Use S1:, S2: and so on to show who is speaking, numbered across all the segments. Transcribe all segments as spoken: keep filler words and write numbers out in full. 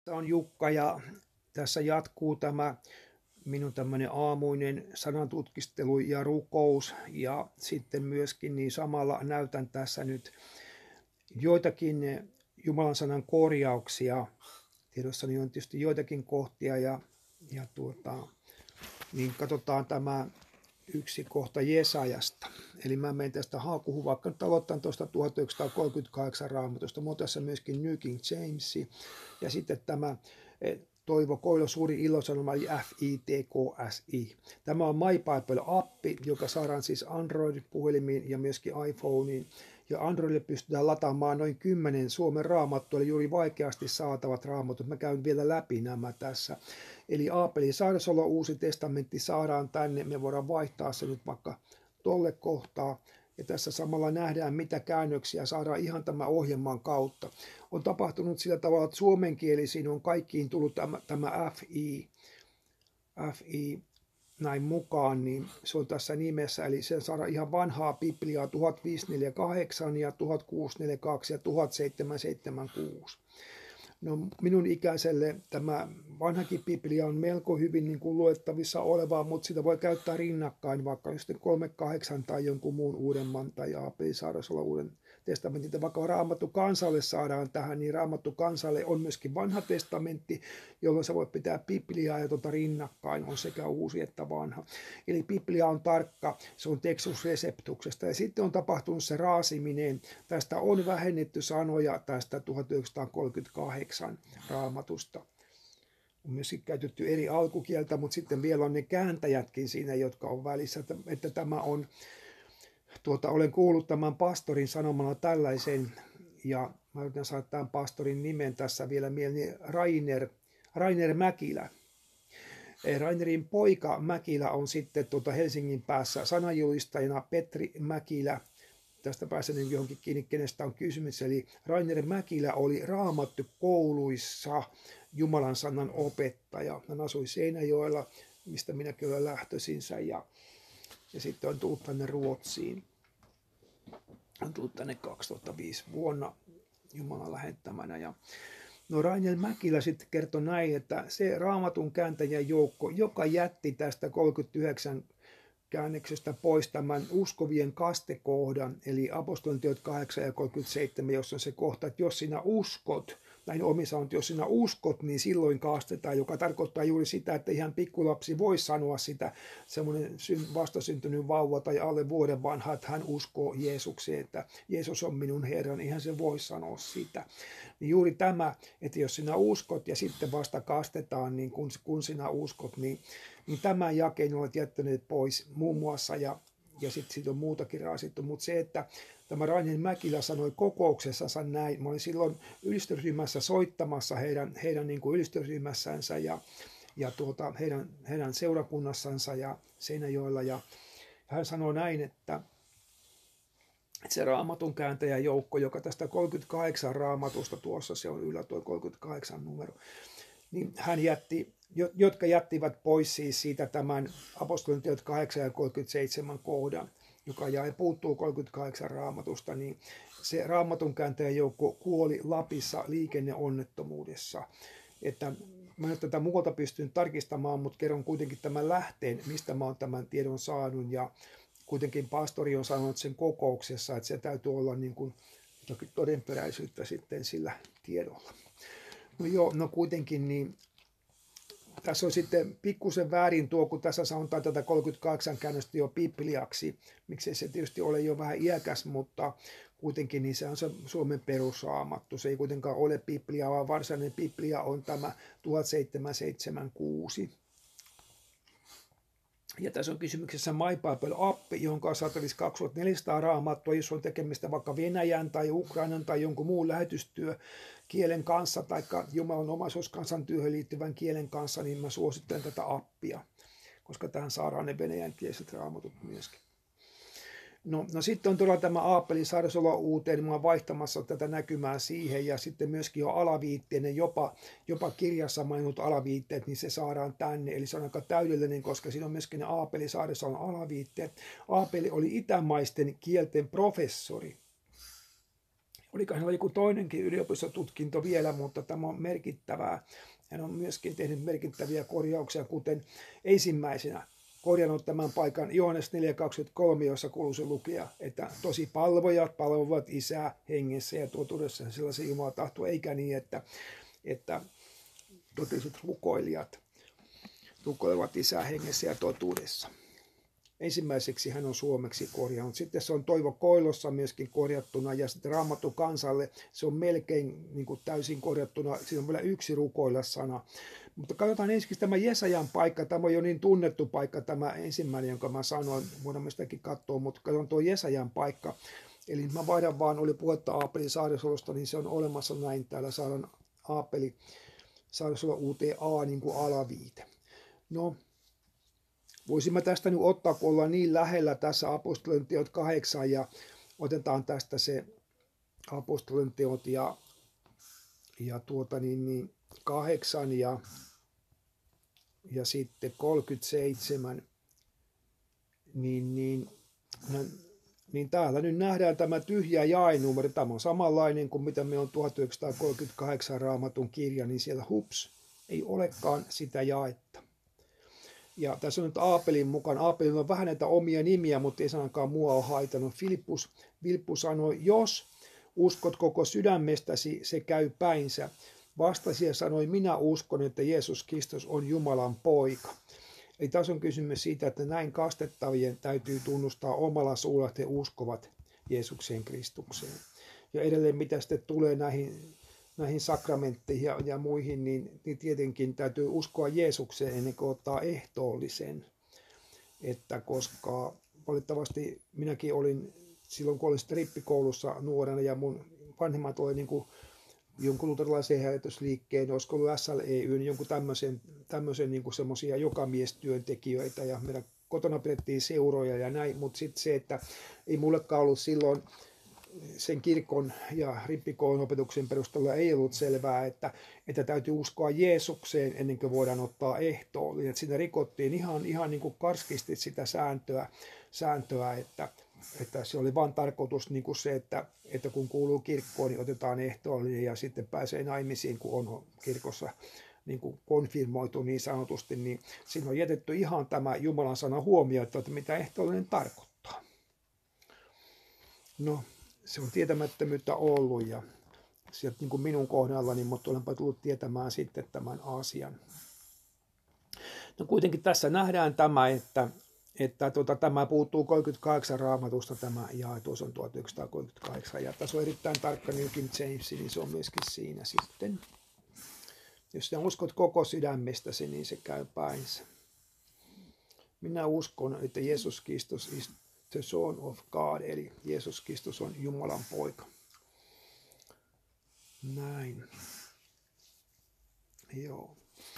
S1: Tämä on Jukka ja tässä jatkuu tämä minun tämmöinen aamuinen sanantutkistelu ja rukous ja sitten myöskin niin samalla näytän tässä nyt joitakin Jumalan sanan korjauksia. Tiedossani on tietysti joitakin kohtia ja, ja tuota, niin katsotaan tämä yksi kohta Jesajasta. Eli mä menen tästä haakuhun, vaikka nyt aloitan tuosta tuhatyhdeksänsataakolmekymmentäkahdeksan raamatusta. Mulla on tässä myöskin New King James ja sitten tämä Toivo Koilo suuri ilosanoma eli F I T K S I. Tämä on My Bible-appi, joka saadaan siis Android-puhelimiin ja myöskin iPhoneiin. Ja Androidille pystytään lataamaan noin kymmenen Suomen raamattua, eli juuri vaikeasti saatavat raamatut. Mä käyn vielä läpi nämä tässä. Eli Aapelin saarnasola Uusi testamentti saadaan tänne. Me voidaan vaihtaa se nyt vaikka tolle kohtaa. Ja tässä samalla nähdään, mitä käännöksiä saadaan ihan tämän ohjelman kautta. On tapahtunut sillä tavalla, että suomenkielisiin on kaikkiin tullut tämä, tämä F I, F I näin mukaan, niin se on tässä nimessä. Eli sen saadaan ihan vanhaa Bibliaa tuhatviisisataaneljäkymmentäkahdeksan ja tuhatkuusisataaneljäkymmentäkaksi ja tuhatseitsemänsataaseitsemänkymmentäkuusi. No, minun ikäiselle tämä vanhakin Biblia on melko hyvin niin kuin luettavissa olevaa, mutta sitä voi käyttää rinnakkain vaikka just kolmekymmentäkahdeksan tai jonkun muun uudemman tai Aapelin saarnasola Uuden testamentin. Vaikka Raamattu kansalle saadaan tähän, niin Raamattu kansalle on myöskin vanha testamentti, jolloin sä voit pitää Bibliaa ja tuota rinnakkain, on sekä uusi että vanha. Eli Biblia on tarkka, se on Textus Receptuksesta. Ja sitten on tapahtunut se raasiminen, tästä on vähennetty sanoja tästä tuhatyhdeksänsataakolmekymmentäkahdeksan raamatusta. On myöskin käytetty eri alkukieltä, mutta sitten vielä on ne kääntäjätkin siinä, jotka on välissä, että, että tämä on, tuota, olen kuullut tämän pastorin sanomana tällaisen, ja mä yritän saada tämän pastorin nimen tässä vielä mieleen, Rainer, Rainer Mäkilä. Rainerin poika Mäkilä on sitten tuota Helsingin päässä sananjulistajana Petri Mäkilä. Tästä pääsen johonkin kiinni, kenestä on kysymys. Eli Rainer Mäkilä oli raamattu kouluissa Jumalan sanan opettaja. Hän asui Seinäjoella, mistä minäkin olen lähtöisinsä, ja, ja sitten on tullut tänne Ruotsiin. On tullut tänne kaksituhattaviisi vuonna Jumalan lähettämänä. Ja no Rainer Mäkilä sitten kertoi näin, että se raamatun kääntäjän joukko, joka jätti tästä kolmekymmentäyhdeksän käännöksestä pois tämän uskovien kastekohdan, eli apostolien teot kahdeksan ja kolmekymmentäseitsemän, jossa on se kohta, että jos sinä uskot, näin omissa on, että jos sinä uskot, niin silloin kastetaan, joka tarkoittaa juuri sitä, että ihan pikkulapsi voi sanoa sitä, semmoinen vastasyntynyt vauva tai alle vuoden vanha, että hän uskoo Jeesukseen, että Jeesus on minun Herran, ihan se voi sanoa sitä. Niin juuri tämä, että jos sinä uskot ja sitten vasta kastetaan, niin kun, kun sinä uskot, niin, niin tämän jakeen olet jättäneet pois muun muassa, ja, ja sitten siitä on muutakin raasittu, mutta se, että tämä Rainer Mäkilä sanoi kokouksessansa näin. Mä olin silloin ylistysryhmässä soittamassa heidän, heidän niin kuin ylistysryhmässänsä ja, ja tuota, heidän, heidän seurakunnassansa ja Seinäjoella. Ja hän sanoi näin, että se raamatun kääntäjän joukko, joka tästä kolmekymmentäkahdeksan raamatusta tuossa, se on yllä tuo kolmekymmentäkahdeksan numero, niin hän jätti, jotka jättivät pois siis siitä tämän apostolien teot kahdeksan ja kolmekymmentäseitsemän kohdan, joka jäi puuttuu kolmekymmentäkahdeksan raamatusta, niin se raamatun kääntäjän joukko kuoli Lapissa liikenneonnettomuudessa. Että mä en tätä muuta pystynyt tarkistamaan, mutta kerron kuitenkin tämän lähteen, mistä mä oon tämän tiedon saanut. Ja kuitenkin pastori on sanonut sen kokouksessa, että se täytyy olla niin kuin todenperäisyyttä sitten sillä tiedolla. No joo, no kuitenkin niin tässä on sitten pikkusen väärin tuo, kun tässä sanotaan tätä kolmekymmentäkahdeksan käännöstä jo Bibliaksi. Miksei se tietysti ole jo vähän iäkäs, mutta kuitenkin niin se on se Suomen perusraamattu. Se ei kuitenkaan ole Biblia, vaan varsinainen Biblia on tämä tuhatseitsemänsataaseitsemänkymmentäkuusi. Ja tässä on kysymyksessä My Bible-appi, jonka on saatavissa kaksituhattaneljäsataa raamattua, jos on tekemistä vaikka Venäjän tai Ukrainan tai jonkun muun lähetystyö kielen kanssa tai Jumalan omaisuuskansan työhön liittyvän kielen kanssa, niin mä suosittelen tätä appia, koska tähän saadaan ne venäjänkieliset raamatut myöskin. No, no sitten on tuolla tämä Aapelin saarnasola uuteen, niin mä oon vaihtamassa tätä näkymää siihen, ja sitten myöskin jo alaviitteinen, jopa, jopa kirjassa mainitut alaviitteet, niin se saadaan tänne, eli se on aika täydellinen, koska siinä on myöskin ne Aapelin saarnasolan alaviitteet. Aapeli oli itämaisten kielten professori, Oliko hänellä joku toinenkin yliopistotutkinto vielä, mutta tämä on merkittävää. Hän on myöskin tehnyt merkittäviä korjauksia, kuten ensimmäisenä korjannut tämän paikan Johannes neljä kaksikymmentäkolme, jossa kuuluisi lukea, että tosi palvojat palvovat Isää hengessä ja totuudessa sellaisen Jumalan tahto, eikä niin, että, että todelliset rukoilijat rukoilevat Isää hengessä ja totuudessa. Ensimmäiseksi hän on suomeksi korjannut. Sitten se on Toivo Koilossa myöskin korjattuna ja sitten Raamattu kansalle se on melkein niin kuin täysin korjattuna. Siinä on vielä yksi rukoilla sana. Mutta katsotaan ensin tämä Jesajan paikka. Tämä on jo niin tunnettu paikka, tämä ensimmäinen, jonka mä sanoin. Voidaan me sitäkin katsoa, mutta katsotaan tuo Jesajan paikka. Eli mä vaihdan vaan, oli puhetta Aapelin Saarasolosta, niin se on olemassa näin. Täällä saadaan Aapeli Saarasolo uuteen A niin kuin alaviite. No, voisimme tästä nyt ottaa, kun ollaan niin lähellä tässä apostolien teot kahdeksan ja otetaan tästä se apostolien teot ja, ja tuota niin, niin kahdeksan ja, ja sitten kolmekymmentäseitsemän, niin, niin, niin täällä nyt nähdään tämä tyhjä jaenumero. Tämä on samanlainen kuin mitä me on tuhatyhdeksänsataakolmekymmentäkahdeksan Raamatun kirja, niin siellä hups, ei olekaan sitä jaetta. Ja tässä on nyt Aapelin mukaan. Aapelilla on vähän näitä omia nimiä, mutta ei sanakaan mua ole haitannut. Filippus, Vilppu sanoi, jos uskot koko sydämestäsi, se käy päinsä. Vastasi ja sanoi, minä uskon, että Jeesus Kristus on Jumalan poika. Eli tässä on kysymys siitä, että näin kastettavien täytyy tunnustaa omalla suulla, että he uskovat Jeesukseen Kristukseen. Ja edelleen mitä sitten tulee näihin näihin sakramentteihin ja, ja muihin, niin, niin tietenkin täytyy uskoa Jeesukseen ennen kuin ottaa ehtoollisen. Että koska valitettavasti minäkin olin silloin, kun olin rippikoulussa nuorena ja mun vanhemmat oli niin kuin jonkun luterilaisen herätysliikkeen, olisiko ollut S L E Y, niin jonkun tämmöisen, tämmöisen niin kuin semmoisia jokamiestyöntekijöitä ja meidän kotona pidettiin seuroja ja näin, mutta sitten se, että ei mullekaan ollut silloin sen kirkon ja rippikoulun opetuksen perusteella ei ollut selvää, että, että täytyy uskoa Jeesukseen ennen kuin voidaan ottaa ehtoon. Eli siinä rikottiin ihan, ihan niin kuin karskisti sitä sääntöä, sääntöä että, että se oli vain tarkoitus niin kuin se, että, että kun kuuluu kirkkoon, niin otetaan ehtoon ja sitten pääsee naimisiin, kun on kirkossa niin kuin konfirmoitu niin sanotusti, niin siinä on jätetty ihan tämä Jumalan sana huomioon, että mitä ehtoollinen tarkoittaa. No, se on tietämättömyyttä ollut ja sieltä niin kuin minun kohdallani, mutta olenpa tullut tietämään sitten tämän asian. No kuitenkin tässä nähdään tämä, että, että tuota, tämä puuttuu kolmekymmentäkahdeksan Raamatusta tämä jae, tuossa on tuhatyhdeksänsataakolmekymmentäkahdeksan ja tässä on erittäin tarkka New King James, niin se on myöskin siinä sitten. Jos sinä uskot koko sydämestäsi, niin se käy päinsä. Minä uskon, että Jeesus Kristus is the Son of God, eli Jeesus Kristus on Jumalan poika. Näin. Joo.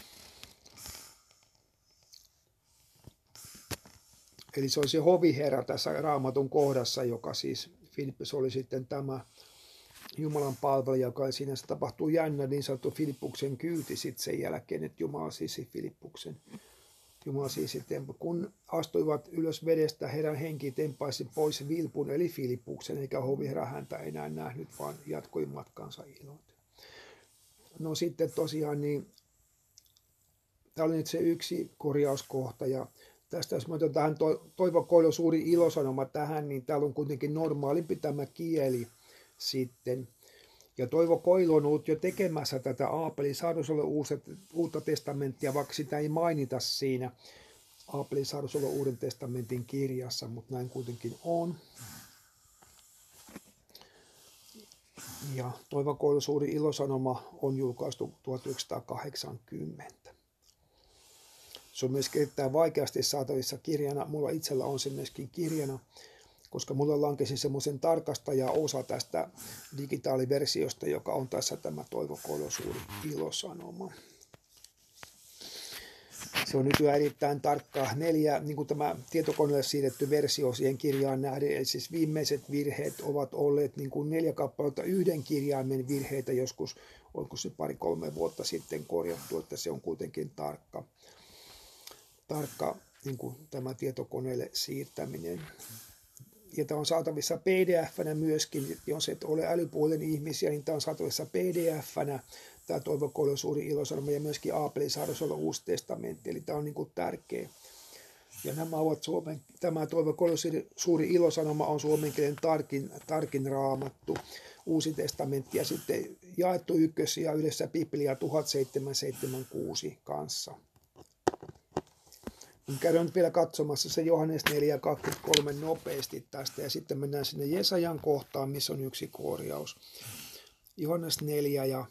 S1: Eli se oli se hoviherra tässä Raamatun kohdassa, joka siis Filippus oli sitten tämä Jumalan palvelija, joka siinä se tapahtuu jännä niin sanottu Filippuksen kyyti sitten sen jälkeen, että Jumala siisi Filippuksen. Jumala siisi tempo. Kun astuivat ylös vedestä, heidän henki tempaisi pois Vilpun eli Filippuksen, eikä hoviherra häntä enää nähnyt, vaan jatkoi matkansa iloita. No sitten tosiaan, niin tämä oli nyt se yksi korjauskohta, ja tästä jos mä otan tähän Toivo Koilon suuri ilosanoma tähän, niin täällä on kuitenkin normaalimpi tämä kieli sitten. Ja Toivo Koilo on ollut jo tekemässä tätä Aapelin Saarasolo uutta testamenttia, vaikka sitä ei mainita siinä Aapelin Saarasolo uuden testamentin kirjassa, mutta näin kuitenkin on. Ja Toivo Koilon suuri ilosanoma on julkaistu tuhatyhdeksänsataakahdeksankymmentä. Se on myös erittäin vaikeasti saatavissa kirjana. Mulla itsellä on se myöskin kirjana, koska mulla lankesi semmoisen tarkastaja-osa tästä digitaaliversiosta, joka on tässä tämä Toivo Koilon suuri ilosanoma. Se on nykyään erittäin tarkkaa. Neljä, niin kuin tämä tietokoneelle siirretty versio siihen kirjaan nähden, eli siis viimeiset virheet ovat olleet niin kuin neljä kappaletta yhden kirjaimen virheitä joskus, oliko se pari-kolme vuotta sitten korjattu, että se on kuitenkin tarkka, tarkka niin kuin tämä tietokoneelle siirtäminen. ja tämä on saatavissa P D F-nä myöskin, jos et ole älypuolen ihmisiä, niin tämä on saatavissa P D F-nä, tämä Toivo Kollon suuri ilosanoma ja myöskin Aapeli Saarasolla Uusi testamentti, eli tämä on niin kuin tärkeä. Ja nämä ovat Suomen, tämä Toivo Kollon suuri ilosanoma on suomen kielen tarkin, tarkin raamattu, Uusi testamentti ja sitten jaettu ykkös ja yhdessä Biblia tuhatseitsemänsataaseitsemänkymmentäkuusi kanssa. Käydään nyt vielä katsomassa se Johannes neljä kaksikymmentäkolme nopeasti tästä ja sitten mennään sinne Jesajan kohtaan, missä on yksi korjaus. Johannes neljä ja,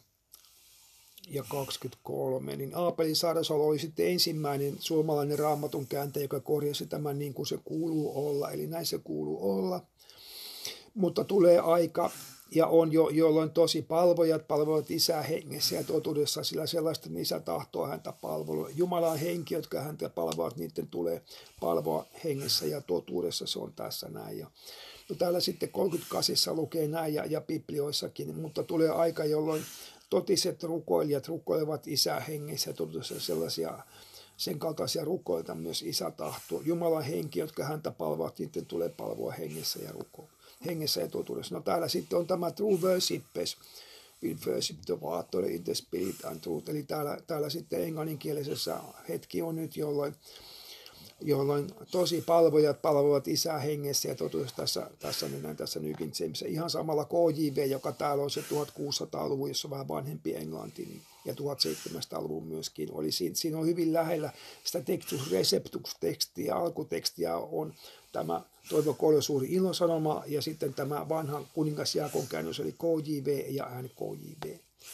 S1: ja kaksikymmentäkolme, niin Aapeli Saarasalo oli sitten ensimmäinen suomalainen raamatun kääntäjä, joka korjasi tämän niin kuin se kuuluu olla, eli näin se kuuluu olla. Mutta tulee aika, ja on jo, jolloin tosi palvojat palvovat Isää hengessä ja totuudessa, sillä sellaista Isä tahtoo häntä palvelua. Jumalan henki, jotka häntä palvovat, niiden tulee palvoa hengessä ja totuudessa, se on tässä näin. Ja, no täällä sitten kolmekymmentäkahdeksan lukee näin ja, ja Biblioissakin, mutta tulee aika, jolloin totiset rukoilijat rukoilevat Isää hengessä ja totuudessa sellaisia sen kaltaisia rukoilta myös Isä tahtoo. Jumalan henki, jotka häntä palvovat, niiden tulee palvoa hengessä ja rukoilla. Hengessä ja totuudessa. No täällä sitten on tämä true worshipes, will worship the Father in the spirit and truth. Eli täällä, täällä sitten englanninkielisessä hetki on nyt, jolloin, jolloin tosi palvojat palvovat Isää hengessä ja totuudessa. Tässä, tässä mennään tässä New King Jamesissa. Ihan samalla K J V, joka täällä on se tuhatkuusisataaluvun, jossa on vähän vanhempi englanti, niin, ja tuhatseitsemänsataaluvun myöskin. Oli siinä, siinä on hyvin lähellä sitä Textus Receptus-tekstiä, alkutekstiä on tämä Toivo Kollon suuri ilosanoma ja sitten tämä vanha kuningas Jaakon käännös eli K J V ja N K J V.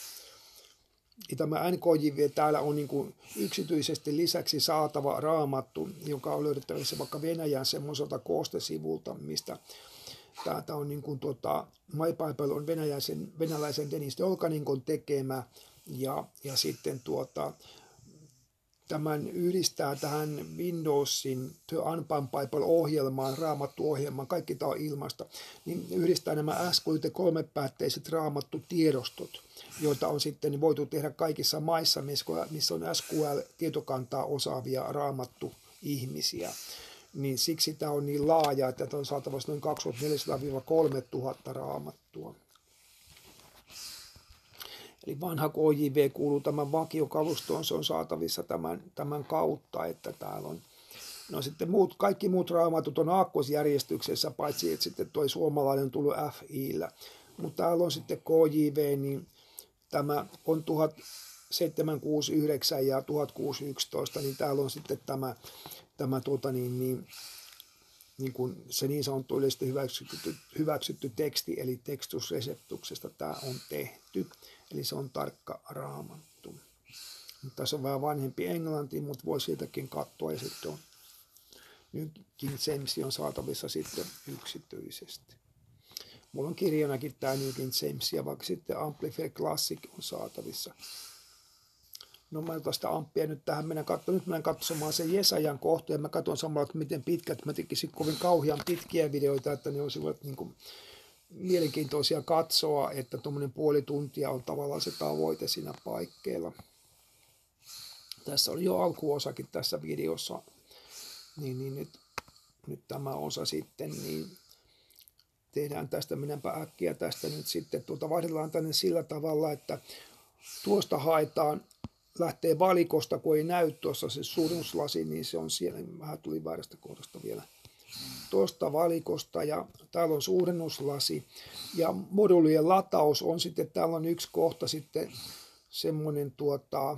S1: Ja tämä N K J V täällä on niin kuin yksityisesti lisäksi saatava raamattu, joka on löydettävissä vaikka Venäjän semmoiselta koostesivulta, mistä täältä on niin kuin tuota, My Bible on venäläisen, venäläisen Denis Dolkaninkon tekemä ja, ja sitten tuota, tämän yhdistää tähän Windowsin The Unbound Bible-ohjelmaan, raamattuohjelmaan, kaikki tämä on ilmasta, niin yhdistää nämä S Q L kolmepäätteiset raamattu-tiedostot, joita on sitten voitu tehdä kaikissa maissa, missä on S Q L-tietokantaa osaavia raamattu-ihmisiä. Niin siksi tämä on niin laaja, että tämä on saatavasti noin kaksituhattaneljäsataa kolmetuhatta raamattua. Eli vanha K J V kuuluu tämän vakiokalustoon, se on saatavissa tämän, tämän kautta, että täällä on. No sitten muut, kaikki muut raamatut on aakkosjärjestyksessä, paitsi että sitten tuo suomalainen on tullut F I:llä. Mutta täällä on sitten K J V, niin tämä on tuhatseitsemänsataakuusikymmentäyhdeksän ja tuhatkuusisataayksitoista, niin täällä on sitten tämä, tämä tuota niin, niin, niin kuin se niin sanottu yleisesti hyväksytty, hyväksytty teksti, eli Textus Receptuksesta tämä on tehty. Eli se on tarkka raamattu. Mutta tässä on vähän vanhempi englanti, mutta voi siitäkin katsoa. Ja sitten on New King James on saatavissa sitten yksityisesti. Mulla on kirjanakin tämä New King James, ja vaikka sitten Amplified Classic on saatavissa. No mä otan sitä amppia nyt tähän. Mennään katso, nyt mennään katsomaan sen Jesajan kohta, ja mä katson samalla, että miten pitkät. Mä tekisin kovin kauhean pitkiä videoita, että ne olisivat niin kuin mielenkiintoisia katsoa, että tuommoinen puoli tuntia on tavallaan se tavoite siinä paikkeilla. Tässä oli jo alkuosakin tässä videossa, niin, niin nyt, nyt tämä osa sitten, niin tehdään tästä, mennäänpä äkkiä tästä nyt sitten, tuota vaihdellaan tänne sillä tavalla, että tuosta haetaan, lähtee valikosta, kun ei näy tuossa se suurennuslasi, niin se on siellä, vähän tuli väärästä kohdasta vielä. Tuosta valikosta ja täällä on suurennuslasi ja moduulien lataus on sitten, täällä on yksi kohta sitten semmoinen tuota,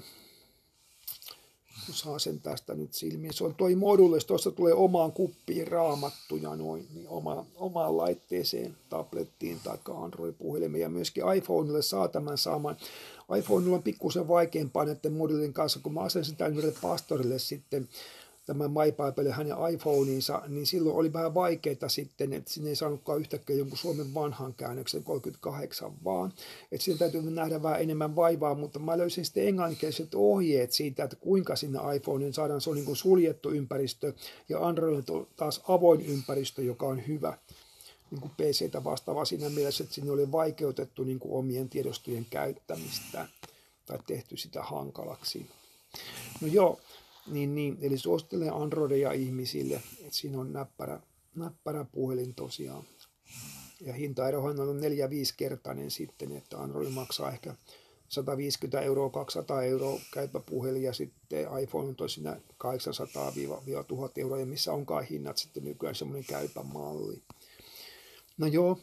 S1: kun saa sen tästä nyt silmiin, se on toi moduuli, tuossa tulee omaan kuppiin raamattuja noin, niin oma, omaan laitteeseen, tablettiin tai Android-puhelimeen ja myöskin iPhonelle saa tämän saamaan. iPhonella on pikkusen vaikeampaa näiden moduulin kanssa, kun mä asensin tämän yhdelle pastorille sitten tämän My Bible hänen iPhoneinsa, niin silloin oli vähän vaikeaa sitten, että sinne ei saanutkaan yhtäkkiä jonkun Suomen vanhan käännöksen kolmekymmentäkahdeksan vaan. Että siinä täytyy nähdä vähän enemmän vaivaa, mutta mä löysin sitten englanninkieliset ohjeet siitä, että kuinka sinne iPhoneen saadaan, se on niin kuin suljettu ympäristö ja Android on taas avoin ympäristö, joka on hyvä. Niin kuin P C:tä vastaava siinä mielessä, että sinne oli vaikeutettu niin kuin omien tiedostojen käyttämistä tai tehty sitä hankalaksi. No joo. Niin, niin, eli suosittelen Androidia ihmisille, että siinä on näppärä, näppäräpuhelin tosiaan. Ja hintaerohan on neljä viisi kertainen sitten, että Android maksaa ehkä sata viisikymmentä euroa, kaksisataa euroa käypä puhelin ja sitten iPhone on tosiaan kahdeksansataa tuhatta euroa ja missä onkaan hinnat sitten nykyään semmoinen käypä malli. No joo,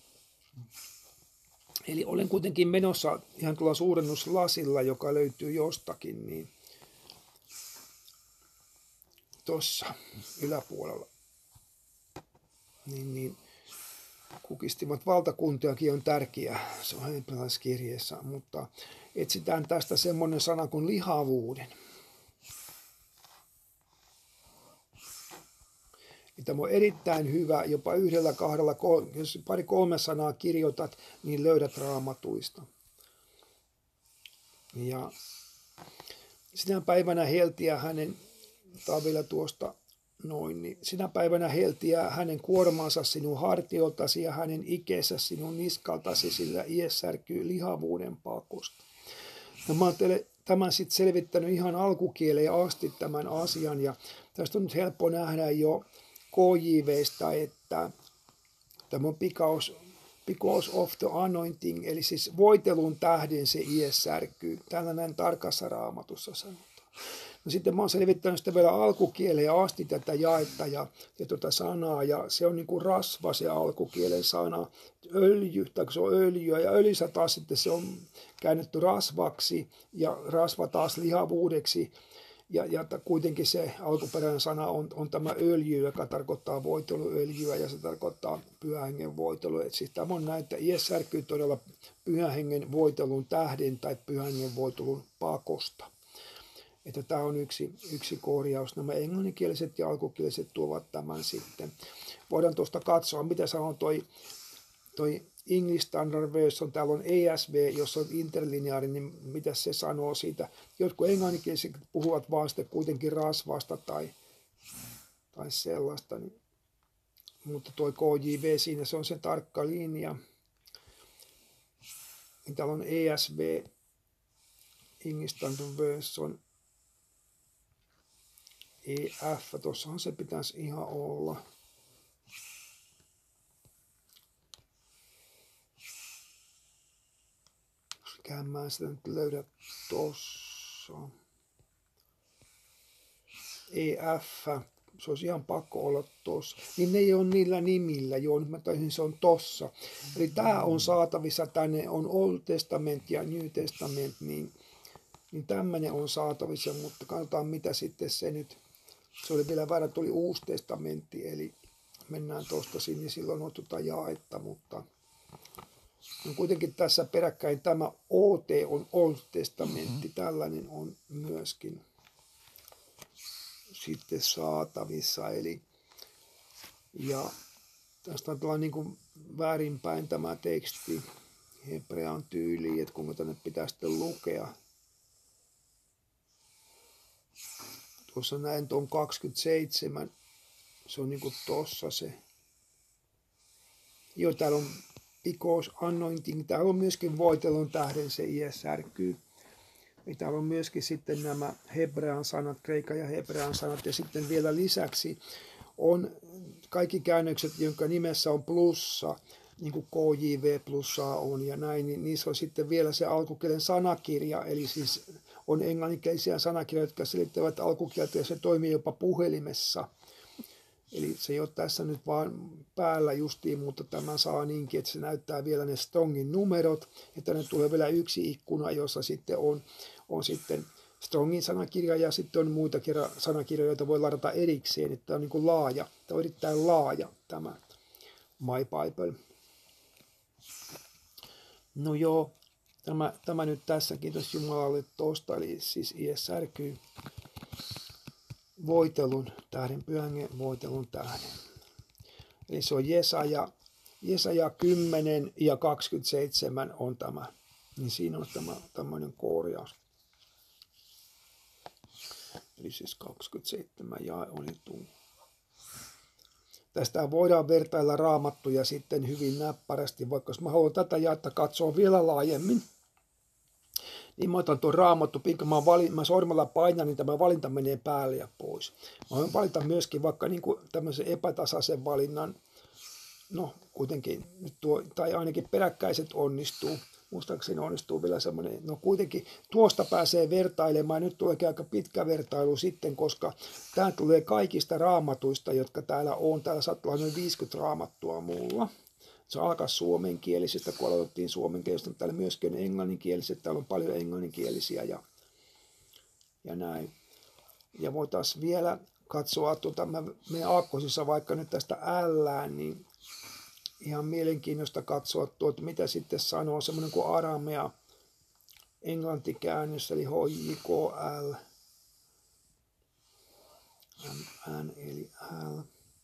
S1: eli olen kuitenkin menossa ihan tuolla suurennuslasilla, joka löytyy jostakin, niin tuossa yläpuolella. Niin, niin kukistivat valtakuntiakin on tärkeä, se on hebrealaisessa kirjeessä, mutta etsitään tästä semmoinen sana kuin lihavuuden. Tämä on erittäin hyvä, jopa yhdellä, kahdella, jos pari kolme sanaa kirjoitat, niin löydät Raamatuista. Ja sinä päivänä heltiä hänen, tämä on vielä tuosta noin, niin sinä päivänä heltiä hänen kuormansa sinun hartioltasi ja hänen ikeensä sinun niskaltasi, sillä ies särkyy lihavuuden pakosta. Ja mä oon teille tämän sitten selvittänyt ihan alkukieleen asti tämän asian, ja tästä on nyt helppo nähdä jo K J V:stä, että tämä on because, because of the anointing, eli siis voitelun tähden se ies särkyy. Tällainen tarkassa Raamatussa sanotaan. No sitten mä oon selvittänyt sitä vielä alkukieleen asti tätä jaetta ja, ja tuota sanaa, ja se on niin kuin rasva se alkukielen sana, öljy, tai se on öljyä, ja öljyssä taas sitten se on käännetty rasvaksi, ja rasva taas lihavuudeksi, ja, ja kuitenkin se alkuperäinen sana on, on tämä öljy, joka tarkoittaa voiteluöljyä, ja se tarkoittaa pyhän hengen voitelua. Et siis tämä on näin, että ies särkyy todella pyhän hengen voitelun tähden tai pyhän hengen voitelun pakosta. Että tämä on yksi, yksi korjaus. Nämä englanninkieliset ja alkukieliset tuovat tämän sitten. Voidaan tuosta katsoa, mitä sanoo toi, toi English Standard Version. Täällä on E S V, jossa on interlineaari, niin mitä se sanoo siitä. Jotkut englanninkieliset puhuvat vaan sitten kuitenkin rasvasta tai, tai sellaista. Niin, mutta toi K J V siinä, se on se tarkka linja. Niin täällä on E S V, English Standard Version. E F, tuossahan se pitäisi ihan olla. Mikähän mä sitä nyt löydä tossa. E F, se olisi ihan pakko olla tossa. Niin ne ei ole niillä nimillä, joo, nyt mä taisin, se on tossa. Eli tää on saatavissa, tänne on Old Testament ja New Testament, niin, niin tämmöinen on saatavissa, mutta katsotaan mitä sitten se nyt. Se oli vielä väärä, tuli Uusi testamentti, eli mennään tuosta sinne, silloin on tuota jaetta, mutta on kuitenkin tässä peräkkäin tämä O T on Old testamentti, tällainen on myöskin sitten saatavissa, eli ja tästä on tällainen niin kuin väärinpäin tämä teksti hebrean tyyliin, että kuinka tänne pitää sitten lukea. Tuossa näin tuon kaksikymmentäseitsemän, se on niinku tossa se. Joo, täällä on because anointing, täällä on myöskin voitelun tähden se ies särkyy. Ja täällä on myöskin sitten nämä hebrean sanat, kreikan ja hebrean sanat, ja sitten vielä lisäksi on kaikki käännökset, jonka nimessä on plussa, niin kuin K J V plussaa on ja näin, niin niissä on sitten vielä se alkukielen sanakirja, eli siis on englanninkielisiä sanakirjoja, jotka selittävät alkukieltä ja se toimii jopa puhelimessa. Eli se ei ole tässä nyt vaan päällä justiin, mutta tämä saa niinkin, että se näyttää vielä ne Strongin numerot, ja tänne tulee vielä yksi ikkuna, jossa sitten on, on sitten Strongin sanakirja ja sitten on muita sanakirjoja, joita voi ladata erikseen, että tämä on niin kuin laaja, tämä on erittäin laaja tämä My Bible. No joo, tämä, tämä nyt tässä, kiitos Jumalalle tuosta, eli siis ies särkyy voitelun tähden, pyhän voitelun tähden. Eli se on Jesaja, Jesaja kymmenen ja kaksikymmentäseitsemän on tämä, niin siinä on tämä tämmöinen korjaus. Eli siis kaksikymmentäseitsemän jae on etu. Tästä voidaan vertailla Raamattuja sitten hyvin näppärästi, vaikka jos mä haluan tätä jaetta katsoa vielä laajemmin, niin mä otan tuon Raamattu, pinka mä, valin, mä sormella painan, niin tämä valinta menee päälle ja pois. Mä voin valita myöskin vaikka niin kuin tämmöisen epätasaisen valinnan, no kuitenkin nyt tuo, tai ainakin peräkkäiset onnistuu. Muistaakseni onnistuu vielä semmoinen, no kuitenkin tuosta pääsee vertailemaan, nyt tulee aika pitkä vertailu sitten, koska tämä tulee kaikista raamatuista, jotka täällä on. Täällä saattaa olla noin viisikymmentä raamattua mulla. Se alkaa suomenkielisistä, kun aloitettiin suomenkielisistä, mutta täällä myöskin on englanninkieliset, täällä on paljon englanninkielisiä ja, ja näin. Ja voitaisiin vielä katsoa, tuota, mä menen aakkosissa vaikka nyt tästä L:ään, niin ihan mielenkiintoista katsoa tuota, mitä sitten sanoo semmoinen kuin aramea englantikäännös, eli H J K L, M N eli L.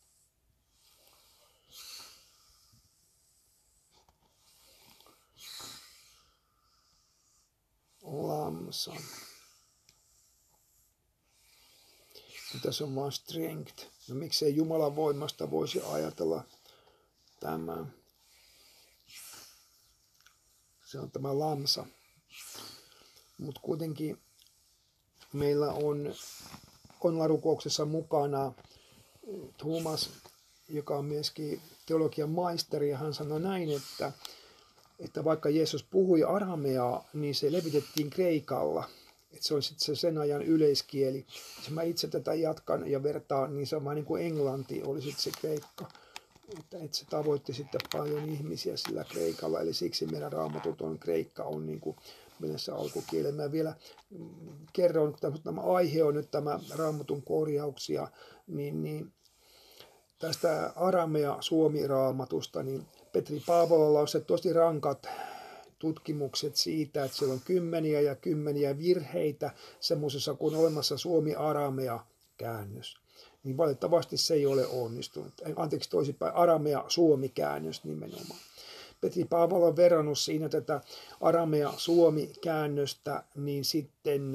S1: Lamsa. Tässä on vain strength. No miksei Jumalan voimasta voisi ajatella tämä. Se on tämä lamsa. Mutta kuitenkin meillä on, on rukouksessa mukana Thomas, joka on myöskin teologian maisteri, ja hän sanoi näin, että että vaikka Jeesus puhui arameaa, niin se levitettiin kreikalla. Että se on sitten se sen ajan yleiskieli. Jos mä itse tätä jatkan ja vertaan, niin se on vähän niin kuin englanti, oli sitten se kreikka. Että, että se tavoitti sitten paljon ihmisiä sillä kreikalla, eli siksi meidän raamatuton kreikka on niin kuin meillä se alkukieli. Mä vielä kerron, että tämä aihe on nyt tämä raamatun korjauksia, niin, niin tästä aramea suomi-raamatusta, niin Petri Paavololla on se tosi rankat tutkimukset siitä, että siellä on kymmeniä ja kymmeniä virheitä semmoisessa kuin olemassa suomi-aramea käännös. Niin valitettavasti se ei ole onnistunut. Anteeksi toisinpäin, aramea suomi käännös nimenomaan. Petri Paavola on verrannut siinä tätä aramea suomi käännöstä niin sitten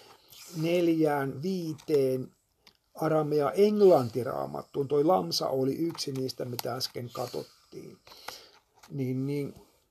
S1: neljään viiteen aramea englantiraamattuun. Toi lamsa oli yksi niistä, mitä äsken katsottiin. Niin, niin,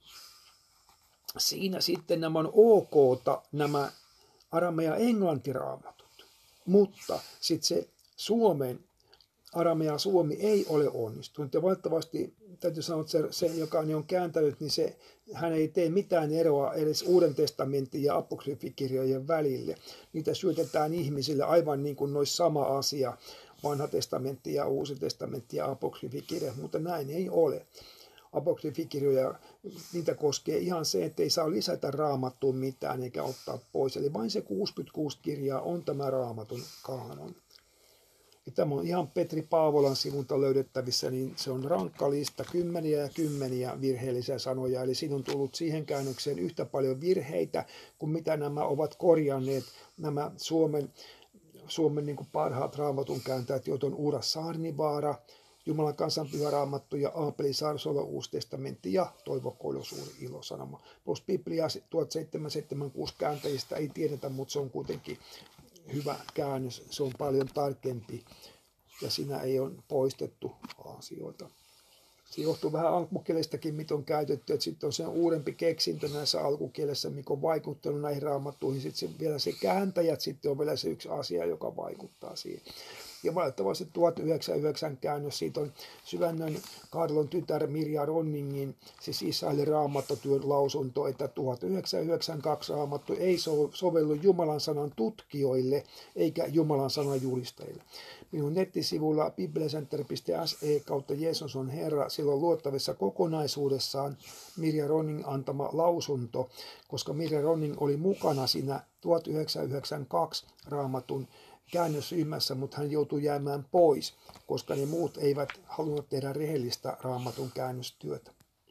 S1: siinä sitten nämä on okta, nämä aramea englantiraamatut. Mutta sitten se Suomen aramea suomi ei ole onnistunut. Ja valitettavasti täytyy sanoa, että se, se joka on kääntänyt, niin se, hän ei tee mitään eroa edes Uuden testamentin ja apokryfikirjojen välille. Niitä syötetään ihmisille aivan niin kuin nois sama asia, vanha testamentti ja uusi testamentti ja apokryfikirja, mutta näin ei ole. Apokryfikirjoja, niitä koskee ihan se, että ei saa lisätä raamattuun mitään eikä ottaa pois. Eli vain se kuusikymmentäkuusi kirjaa on tämä raamatun kaanon. Ja tämä on ihan Petri Paavolan sivulta löydettävissä, niin se on rankka lista, kymmeniä ja kymmeniä virheellisiä sanoja. Eli siinä on tullut siihen käännökseen yhtä paljon virheitä kuin mitä nämä ovat korjanneet, nämä Suomen, Suomen niin kuin parhaat raamatun kääntäjät, joita on Uura Saarnivaara, Jumalan kansanpyhä raamattu ja Aapeli Sarsolo Uusi testamentti ja Toivo Koilo Suuri ilosanoma. Plus Biblia tuhatseitsemänsataaseitsemänkymmentäkuusi kääntäjistä ei tiedetä, mutta se on kuitenkin hyvä käännös. Se on paljon tarkempi ja siinä ei ole poistettu asioita. Se johtuu vähän alkukielestäkin, mitä on käytetty, että sitten on se uudempi keksintö näissä alkukielessä, mikä on vaikuttanut näihin raamattuihin. Sitten se, vielä se kääntäjät sitten on vielä se yksi asia, joka vaikuttaa siihen. Ja valitettavasti tuhatyhdeksänsataayhdeksän käännös, siitä on Syvännön Karlon tytär Mirja Ronningin, siis Israelin raamattotyön lausunto, että tuhatyhdeksänsataayhdeksänkymmentäkaksi raamattu ei sovellu Jumalan sanan tutkijoille eikä Jumalan sanan julistajille. Minun nettisivulla biblecenter piste se kautta Jeesus on Herra, silloin luottavissa kokonaisuudessaan Mirja Ronning antama lausunto, koska Mirja Ronning oli mukana siinä tuhatyhdeksänsataayhdeksänkymmentäkaksi raamatun käännösryhmässä, mutta hän joutui jäämään pois, koska ne muut eivät halunneet tehdä rehellistä raamatun käännöstyötä.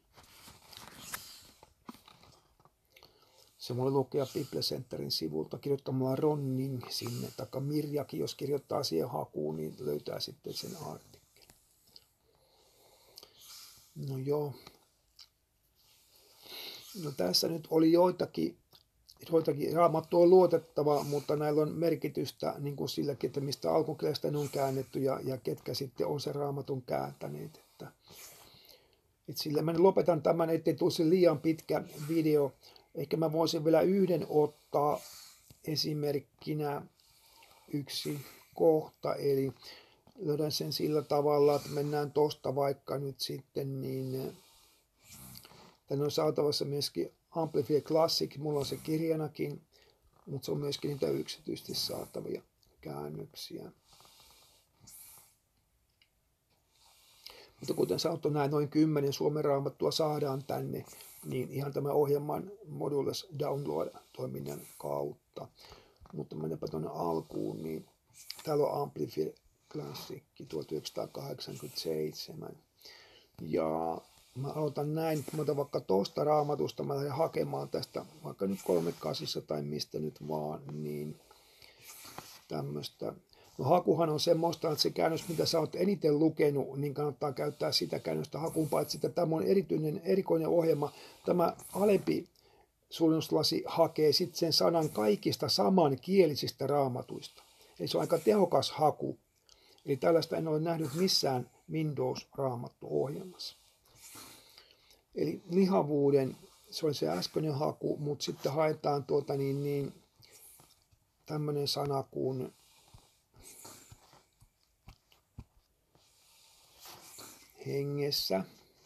S1: Se voi lukea Biblecenterin sivulta kirjoittamalla Ronning sinne, taikka Mirjakin, jos kirjoittaa siihen hakuun, niin löytää sitten sen artikkelin. No joo. No tässä nyt oli joitakin Joitakin raamattu on luotettava, mutta näillä on merkitystä niin kuin silläkin, että mistä alkukielestä ne on käännetty ja, ja ketkä sitten on se raamatun kääntäneet. Että, että sillä mä lopetan tämän, ettei tule liian pitkä video. Ehkä mä voisin vielä yhden ottaa esimerkkinä yksi kohta, eli löydän sen sillä tavalla, että mennään tosta vaikka nyt sitten, niin tänne on saatavassa myöskin Amplifier Classic, mulla on se kirjanakin, mutta se on myöskin niitä yksityisesti saatavia käännöksiä. Mutta kuten sanottu, näin noin kymmenen Suomen raamattua saadaan tänne, niin ihan tämän ohjelman Modules Download-toiminnan kautta. Mutta mennäpä tuonne alkuun, niin täällä on Amplifier Classic tuhatyhdeksänsataakahdeksankymmentäseitsemän. Ja mä aloitan näin, että mä otan vaikka tosta raamatusta, mä lähden hakemaan tästä vaikka nyt kolmekasissa tai mistä nyt vaan, niin tämmöistä. No hakuhan on semmoista, että se käännös, mitä sä oot eniten lukenut, niin kannattaa käyttää sitä käännöstä hakuun, paitsi että tämä on erityinen, erikoinen ohjelma. Tämä alempi suurennuslasi hakee sitten sen sanan kaikista samankielisistä raamatuista. Eli se on aika tehokas haku. Eli tällaista en ole nähnyt missään Windows-raamattu-ohjelmassa. Eli lihavuuden, se oli se äskeinen haku, mutta sitten haetaan tuota niin, niin tämmöinen sana kuin hengessä,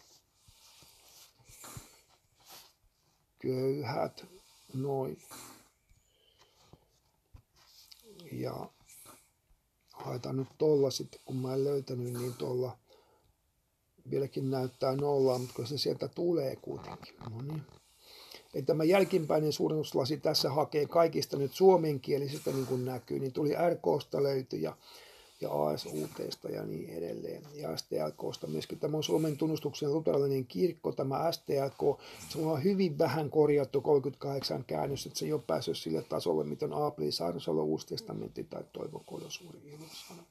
S1: köyhät, noin. Ja haetaan nyt tolla sitten, kun mä en löytänyt, niin tolla vieläkin näyttää nollaa, mutta se sieltä tulee kuitenkin. No niin. Eli tämä jälkimpäinen suurennuslasi tässä hakee kaikista nyt suomenkielisistä, niin kuin näkyy, niin tuli R K:sta löytyi ja, ja A S U T:sta ja niin edelleen. Ja S T L K:sta myöskin. Tämä on Suomen tunnustuksen luterilainen kirkko, tämä S T L K. Se on hyvin vähän korjattu kolmekymmentäkahdeksan käännös, että se ei ole päässyt sille tasolle, miten Aapeli Saarnosalo Uusi testamentti tai Toivo Kojo Suuri Ilosana.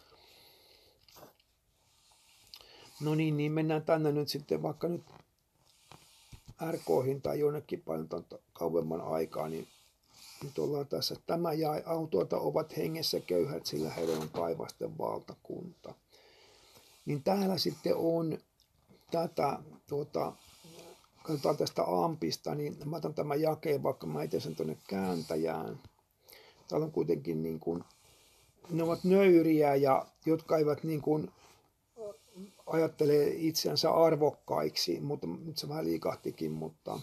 S1: No niin, niin mennään tänne nyt sitten vaikka nyt R K:hin tai jonnekin paljon kauemman aikaa, niin nyt ollaan tässä. Tämä jae autoilta ovat hengessä köyhät, sillä heillä on taivasten valtakunta. Niin täällä sitten on tätä, tuota, katsotaan tästä Ampista, niin mä otan tämän jakeen, vaikka mä itse sen tuonne kääntäjään. Täällä on kuitenkin niin kuin, ne ovat nöyriä ja jotka eivät niin kuin ajattelee itseänsä arvokkaiksi, mutta nyt se vähän liikahtikin, mutta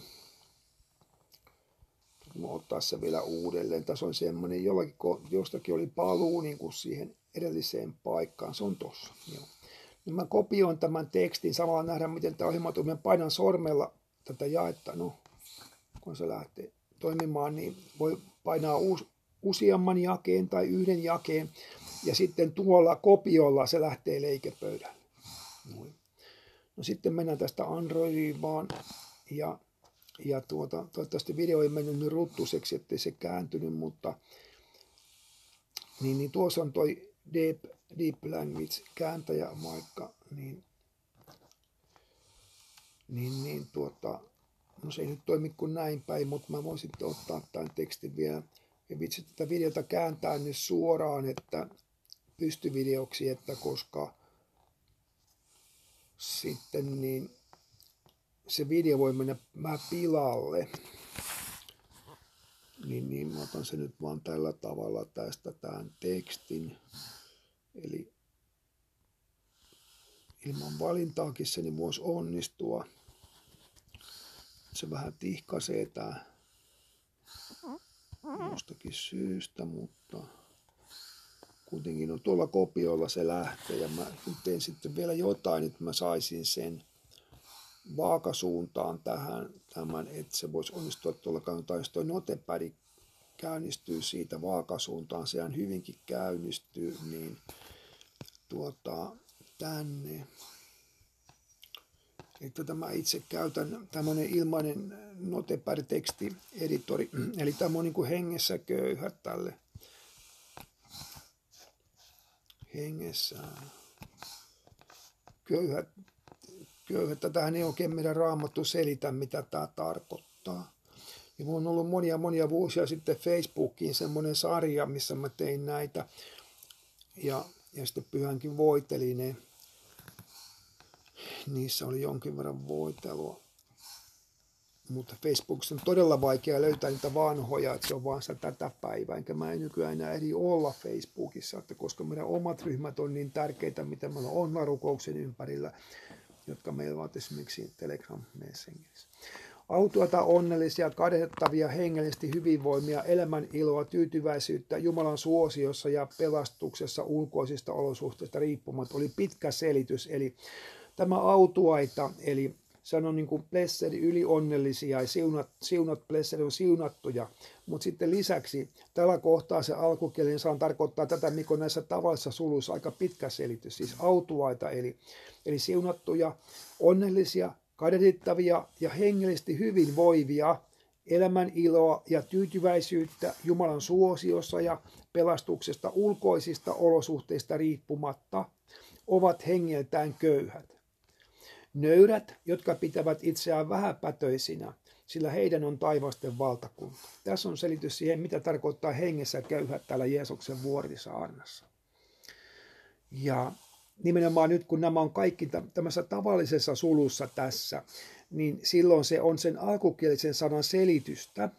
S1: mä ottaa se vielä uudelleen. Tässä on semmoinen, jollakin, jostakin oli paluu niin kuin siihen edelliseen paikkaan, se on tossa. Joo. Niin mä kopioin tämän tekstin, samalla nähdään miten tämä ohjelma toimii. Mä painan sormella tätä jaetta, no kun se lähtee toimimaan, niin voi painaa uus, useamman jakeen tai yhden jakeen, ja sitten tuolla kopiolla se lähtee leikepöydälle. Noin. No sitten mennään tästä Androidiin vaan, ja, ja tuota, toivottavasti video ei mennyt nyt ruttuseksi, ettei se kääntynyt, mutta niin, niin tuossa on toi Deep, Deep Language kääntäjä vaikka, niin, niin, niin tuota, no se ei nyt toimi kuin näin päin, mutta mä voin sitten ottaa tämän tekstin vielä, ja vitsi tätä videota kääntää nyt suoraan, että pystyvideoksi, että koska sitten niin se video voi mennä vähän pilalle. Niin, niin mä otan se nyt vaan tällä tavalla tästä tämän tekstin. Eli ilman valintaakin se niin voisi onnistua. Se vähän tihkaisee tää jostakin syystä, mutta kuitenkin on tuolla kopiolla se lähtee ja mä teen sitten vielä jotain, että mä saisin sen vaakasuuntaan tähän tämän, että se voisi onnistua tuolla kannaltaan, jos toi notepad käynnistyy siitä vaakasuuntaan, sehän hyvinkin käynnistyy, niin tuota tänne. Että tämä itse käytän tämmöinen ilmainen notepad-tekstieditori, eli tämä on niin kuin hengessä köyhä tälle. Hengessä köyhät, köyhät. Tätähän ei oikein meidän Raamattu selitä, mitä tämä tarkoittaa. Ja mulla on ollut monia monia vuosia sitten Facebookiin semmoinen sarja, missä mä tein näitä. Ja, ja sitten Pyhänkin voiteli ne. Niissä oli jonkin verran voitelua. mutta Facebookissa on todella vaikea löytää niitä vanhoja, että se on vaan sitä tätä päivää, enkä mä en nykyään enää eri olla Facebookissa, että koska meidän omat ryhmät on niin tärkeitä, mitä meillä on online-rukouksen ympärillä, jotka meillä on esimerkiksi Telegram Messengerissä. Autuata, onnellisia, kadehdettavia, hengellisesti hyvinvoimia, elämän iloa, tyytyväisyyttä, Jumalan suosiossa ja pelastuksessa ulkoisista olosuhteista riippumatta. Oli pitkä selitys, eli tämä autuaita, eli se on niin kuin blessed, ylionnellisia ja siunat, siunat blessed on siunattuja, mutta sitten lisäksi tällä kohtaa se alkukielen sana tarkoittaa tätä, mikä on näissä tavallisissa suluissa aika pitkä selitys, siis autuaita, eli, eli siunattuja, onnellisia, kadehdittavia ja hengellisesti hyvinvoivia, elämän iloa ja tyytyväisyyttä Jumalan suosiossa ja pelastuksesta ulkoisista olosuhteista riippumatta, ovat hengeltään köyhät. Nöyrät, jotka pitävät itseään vähäpätöisinä, sillä heidän on taivasten valtakunta. Tässä on selitys siihen, mitä tarkoittaa hengessä köyhät täällä Jeesuksen vuorisaarnassa. Ja nimenomaan nyt, kun nämä on kaikki tämmöisessä tavallisessa sulussa tässä, niin silloin se on sen alkukielisen sanan selitystä.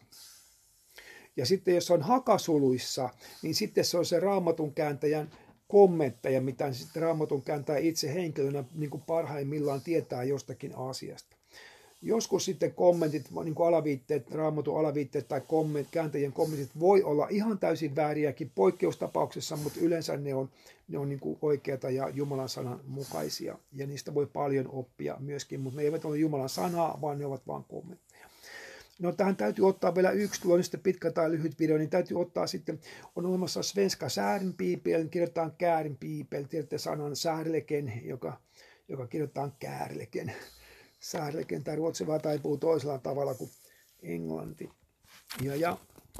S1: Ja sitten jos on hakasuluissa, niin sitten se on se Raamatun kääntäjän kommentteja, mitä sitten Raamatun kääntäjä itse henkilönä niin kuin parhaimmillaan tietää jostakin asiasta. Joskus sitten kommentit, niin kuin alaviitteet, Raamatun alaviitteet tai komment, kääntäjien kommentit voi olla ihan täysin vääriäkin poikkeustapauksessa, mutta yleensä ne on, ne on niin kuin oikeata ja Jumalan sanan mukaisia. Ja niistä voi paljon oppia myöskin, mutta ne eivät ole Jumalan sanaa, vaan ne ovat vain kommentteja. No tähän täytyy ottaa vielä yksi, tuo on sitten pitkä tai lyhyt video, niin täytyy ottaa sitten, on olemassa Svenska Särinpiipel, kirjoitetaan Käärinpiipel, tiedätte sanan Särleken, joka, joka kirjoitetaan Käärleken. Särleken tai ruotsi vaan taipuu toisella tavalla kuin englanti. Ja, ja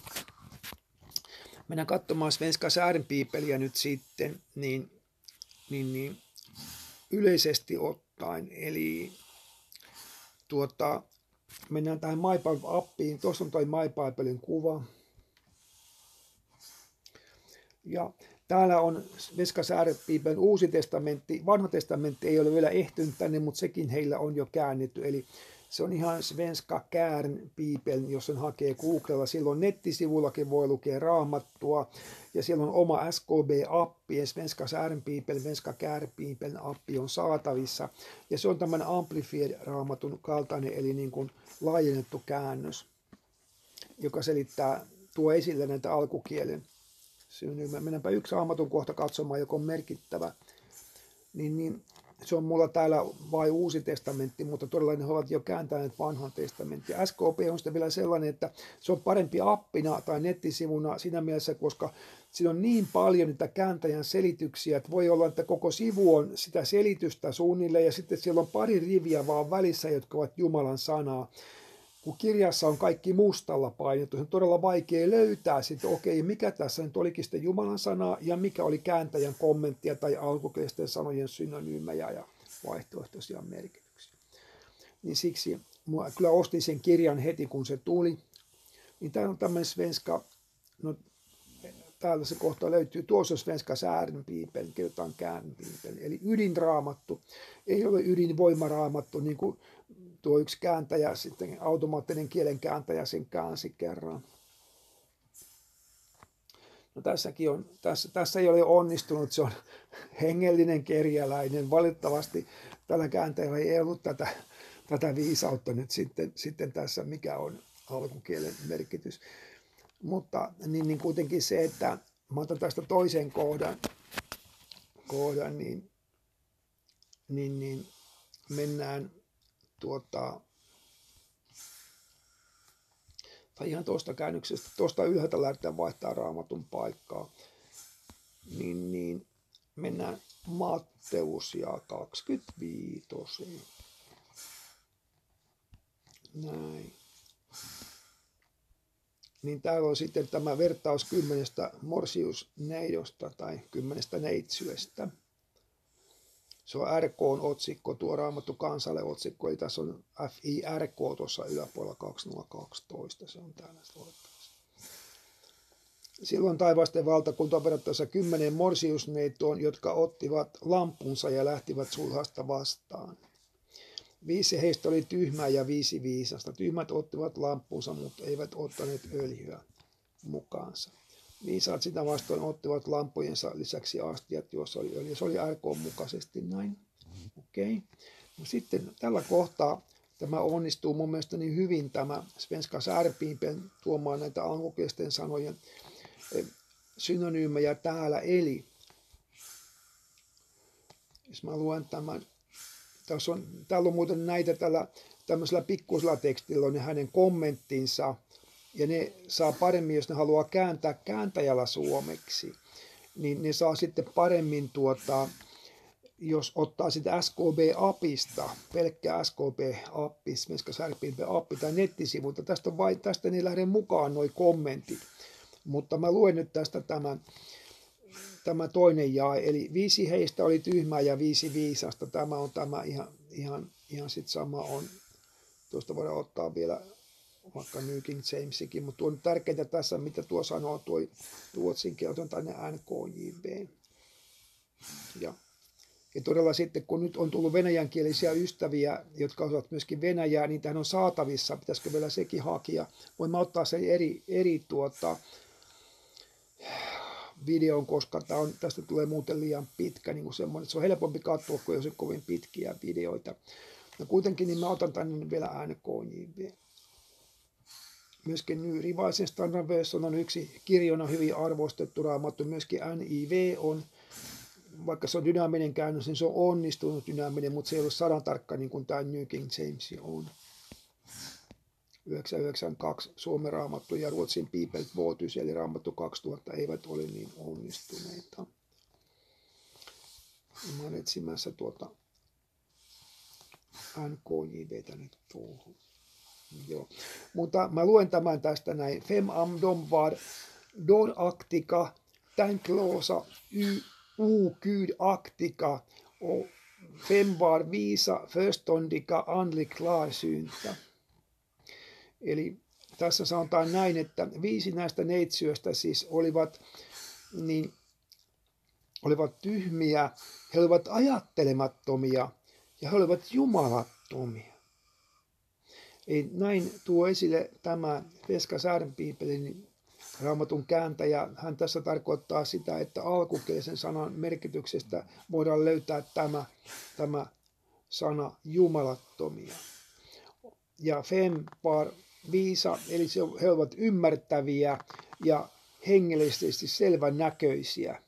S1: mennään katsomaan Svenska Särinpiipeliä nyt sitten, niin, niin, niin yleisesti ottaen, eli tuota, mennään tähän MyBible-appiin. Tuossa on toi MyBiblen kuva. Ja täällä on Svenska Särinpiipelin uusi testamentti. Vanha testamentti ei ole vielä ehtynyt tänne, mutta sekin heillä on jo käännetty. Eli se on ihan Svenska Käärinpiipelin, jos sen hakee Googlella. Silloin nettisivullakin voi lukea Raamattua. Ja siellä on oma S K B-appi, Svenska Särinpiipelin, Svenska Käärinpiipelin appi on saatavissa. Ja se on tämän Amplified-raamatun kaltainen, eli niin kuin laajennettu käännös, joka selittää, tuo esille näitä alkukielen synnymme. Mennäänpä yksi raamatun kohta katsomaan, joka on merkittävä. Niin, niin, se on mulla täällä vain uusi testamentti, mutta todella ne ovat jo kääntäneet vanhan testamentin. S K P on sitten vielä sellainen, että se on parempi appina tai nettisivuna siinä mielessä, koska siinä on niin paljon niitä kääntäjän selityksiä, että voi olla, että koko sivu on sitä selitystä suunnilleen ja sitten siellä on pari riviä vaan välissä, jotka ovat Jumalan sanaa. Kun kirjassa on kaikki mustalla painettu, se on todella vaikea löytää sitten, okei, mikä tässä nyt olikin sitten Jumalan sanaa ja mikä oli kääntäjän kommenttia tai alkukielisten sanojen synonyymejä ja vaihtoehtoisia merkityksiä. Niin siksi mä kyllä ostin sen kirjan heti, kun se tuli. Niin täällä on tämmöinen Svenska, no täältä se kohta löytyy, tuossa on Svenska Särinpiipel, kirjoitetaan Käärinpiipel, eli ydinraamattu. Ei ole ydinvoimaraamattu, niin kuin tuo yksi kääntäjä, sitten automaattinen kielen kääntäjä sen käänsi kerran. No tässäkin on, tässä, tässä ei ole onnistunut, se on hengellinen kerjäläinen. Valitettavasti tällä kääntäjällä ei ollut tätä, tätä viisautta nyt sitten, sitten tässä, mikä on alkukielen merkitys. Mutta niin, niin kuitenkin se, että mä otan tästä toisen kohdan, kohdan niin, niin, niin mennään tuota, tai ihan tuosta käännöksestä, tuosta ylhäältä lähdetään vaihtaa raamatun paikkaa, niin, niin mennään Matteus ja kaksikymmentäviisi. Näin. Niin täällä on sitten tämä vertaus kymmenestä morsiusneidosta tai kymmenestä neitsyestä. Se on R K-otsikko, tuo Raamattu kansalle otsikko, eli tässä on F I R K tuossa yläpuolella kaksituhattakaksitoista, se on täällä luettavassa. Silloin taivasten valtakunta verrattaessa kymmenen morsiusneitoon, jotka ottivat lampunsa ja lähtivät sulhasta vastaan. Viisi heistä oli tyhmää ja viisi viisasta. Tyhmät ottivat lamppunsa, mutta eivät ottaneet öljyä mukaansa. Viisaat sitä vastoin ottivat lamppujensa lisäksi astiat, joissa oli öljyä. Se oli R K mukaisesti näin. Okei. Okay. No sitten tällä kohtaa tämä onnistuu mun mielestä niin hyvin tämä Svenska Särpiipen tuomaan näitä alkukielisten sanojen synonyymejä täällä. Eli jos mä luen tämän, tässä on, täällä on muuten näitä tällä tämmöisellä pikkuisella tekstillä on ne hänen kommenttinsa, ja ne saa paremmin, jos ne haluaa kääntää kääntäjällä suomeksi, niin ne saa sitten paremmin tuota, jos ottaa sitä S K B-appista, pelkkää S K B-appi, Svenska Särpiipen-appi tai nettisivulta, tästä, on vain, tästä ne lähde mukaan nuo kommentit, mutta mä luen nyt tästä tämän, tämä toinen jae, eli viisi heistä oli tyhmää ja viisi viisasta, tämä on tämä ihan, ihan, ihan sit sama on, tuosta voidaan ottaa vielä vaikka New King Jamesikin, mutta on tärkeintä tässä, mitä tuo sanoo, tuo ruotsin kieli, otan tänne N K J V. Ja, ja todella sitten, kun nyt on tullut venäjänkielisiä ystäviä, jotka osaavat myöskin venäjää, niin tähän on saatavissa, pitäisikö vielä sekin hakia. Voimme ottaa sen eri, eri tuota, videon, koska tämä on, tästä tulee muuten liian pitkä, niin kuin semmoinen, että se on helpompi katsoa, kun ei ole kovin pitkiä videoita. No kuitenkin niin mä otan tänne vielä N K J V. Myöskin Ny Revised Standard Version on yksi kirjona hyvin arvostettu raamattu. Myöskin N I V on, vaikka se on dynaaminen käännös, niin se on onnistunut dynaaminen, mutta se ei ole sadan tarkka niin kuin tämä New King James on. yhdeksänsataayhdeksänkymmentäkaksi Suomen raamattu ja Ruotsin Bibel Votus eli raamattu kaksituhatta eivät ole niin onnistuneita. Mä olen etsimässä tuota N K J V:tä nyt tuohon. Joo. Mutta mä luen tämän tästä näin. Fem am dom var dåraktiga, tänklosa, okudaktiga och fem var visa, förståndiga, andlig klarsynta. Eli tässä sanotaan näin, että viisi näistä neitsyöstä siis olivat, niin, olivat tyhmiä, he olivat ajattelemattomia ja he olivat jumalattomia. Eli näin tuo esille tämä Svenska Särpiipen raamatun kääntäjä. Hän tässä tarkoittaa sitä, että alkukielisen sanan merkityksestä voidaan löytää tämä, tämä sana jumalattomia. Ja fem var viisa, eli he ovat ymmärtäviä ja hengellisesti selvän näköisiä.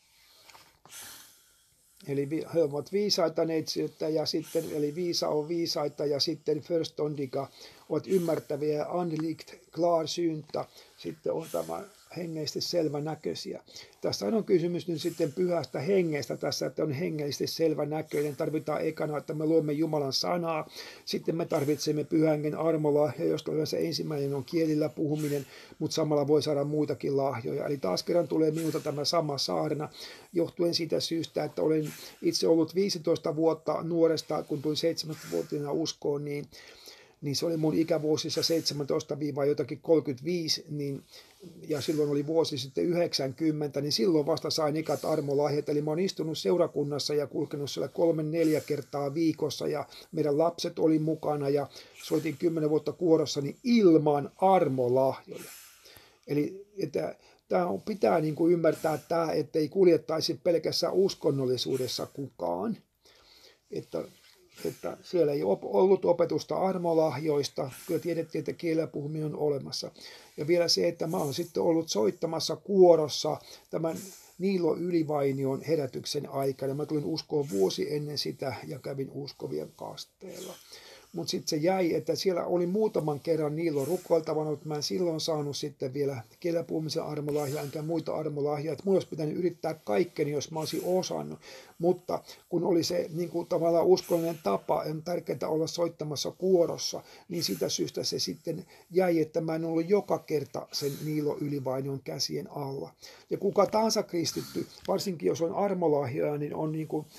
S1: Eli he ovat viisaita neitsyötä ja sitten, eli viisa on viisaita ja sitten förståndiga ovat ymmärtäviä ja andligt klarsynta sitten on tämä hengellisesti selvä näköisiä. Tässä on kysymys nyt sitten pyhästä hengestä tässä, että on hengellisesti selvä näköinen. Tarvitaan ekana, että me luomme Jumalan sanaa. Sitten me tarvitsemme pyhän hengen armolahja, josta yleensä ensimmäinen on kielillä puhuminen, mutta samalla voi saada muitakin lahjoja. Eli taas kerran tulee minulta tämä sama saarna, johtuen siitä syystä, että olen itse ollut viisitoista vuotta nuoresta, kun tulin seitsemäntoistavuotiaana uskoon, niin niin se oli mun ikävuosissa seitsemäntoista jotakin kolmekymmentäviisi, niin, ja silloin oli vuosi sitten yhdeksänkymmentä, niin silloin vasta sain ikat armolahjat. Eli mä oon istunut seurakunnassa ja kulkenut siellä kolme neljä kertaa viikossa, ja meidän lapset oli mukana, ja soitin kymmenen vuotta kuorossa, niin ilman armolahjoja. Eli että tämä pitää niin kuin ymmärtää tämä, ettei kuljettaisi pelkässä uskonnollisuudessa kukaan. Että että siellä ei ollut opetusta armolahjoista, kyllä tiedettiin, että kielellä puhuminen on olemassa. Ja vielä se, että mä olen sitten ollut soittamassa kuorossa tämän Niilo Ylivainion herätyksen aikana. Mä tulin uskoon vuosi ennen sitä ja kävin uskovien kasteella. Mutta sitten se jäi, että siellä oli muutaman kerran Niilo rukoiltavana, mutta mä en silloin saanut sitten vielä kielellä puhumisen armolahjaa enkä muita armolahjaa. Että mun olisi pitänyt yrittää kaikkeni, jos mä olisin osannut. Mutta kun oli se niin kuin tavallaan uskollinen tapa, on tärkeää olla soittamassa kuorossa, niin sitä syystä se sitten jäi, että mä en ollut joka kerta sen Niilo Ylivainion käsien alla. Ja kuka tahansa kristitty, varsinkin jos on armolahjaa, niin on niin kuin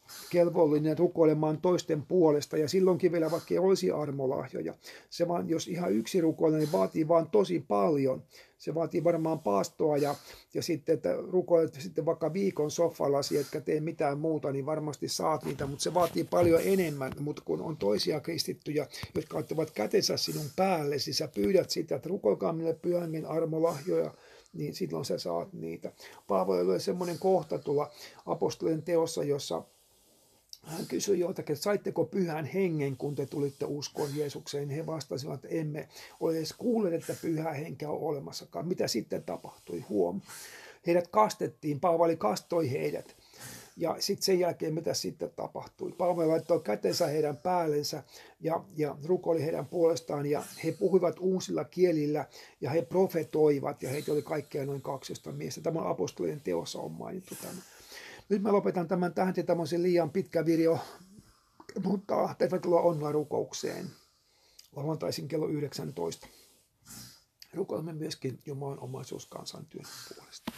S1: kelvollinen rukoilemaan toisten puolesta, ja silloinkin vielä vaikka ei olisi armolahjoja. Se vaan, jos ihan yksi rukoilee, niin vaatii vaan tosi paljon. Se vaatii varmaan paastoa ja, ja sitten, että rukoilet sitten vaikka viikon soffallasi, etkä tee mitään muuta, niin varmasti saat niitä, mutta se vaatii paljon enemmän. Mutta kun on toisia kristittyjä, jotka ottavat kätensä sinun päällesi, sä pyydät sitä, että rukoilkaa minulle pyhämmin armolahjoja, niin silloin sä saat niitä. Paavali oli semmoinen kohta tuolla apostolien teossa, jossa hän kysyi joitakin, että saitteko pyhän hengen, kun te tulitte uskoon Jeesukseen. He vastasivat, että emme ole edes kuulleet, että pyhä henkeä on olemassakaan. Mitä sitten tapahtui? Huom. Heidät kastettiin, Paavali kastoi heidät. Ja sitten sen jälkeen, mitä sitten tapahtui? Paavali laittoi kätensä heidän päällensä ja, ja rukoili heidän puolestaan. Ja he puhuivat uusilla kielillä ja he profetoivat. Ja heitä oli kaikkea noin kaksitoista miestä. Tämä apostolien teossa on mainittu tämä. Nyt mä lopetan tämän tähän, tämä on se liian pitkä video, mutta tervetuloa online-rukoukseen lauantaisin kello yhdeksäntoista. Rukoilemme myöskin Jumalan omaisuuskansan työn puolesta.